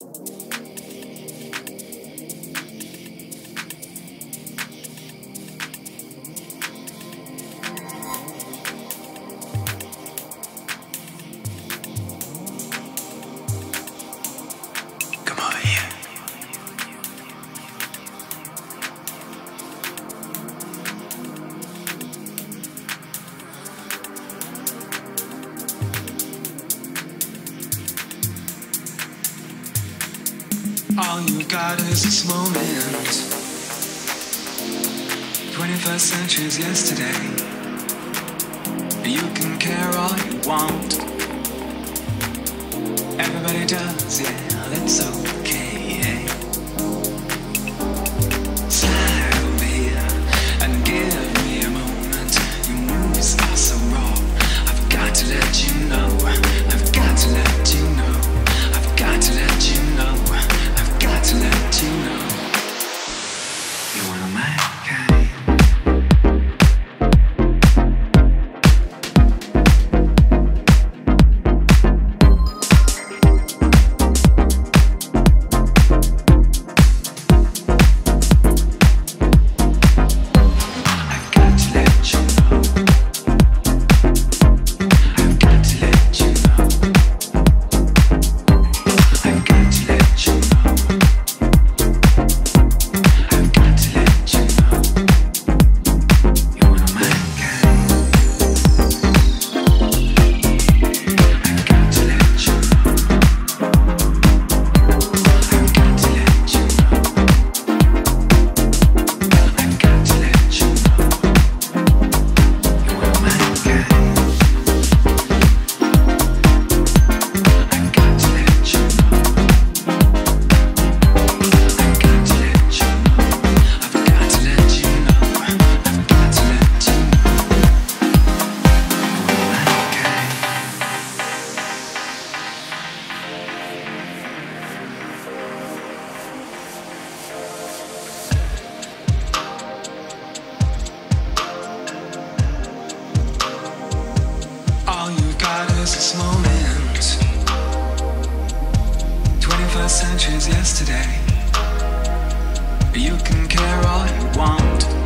Come over here. All you got is this moment. 21st century's yesterday. You can care all you want. Everybody does, yeah, that's okay, hey. Slide over here and give me a moment. Your moves are so raw. I've got to let you know. I've got to let you know. I've got to let you know. I've got to let you know. You're one of my kind. This moment, 21st century's yesterday. You can care all you want.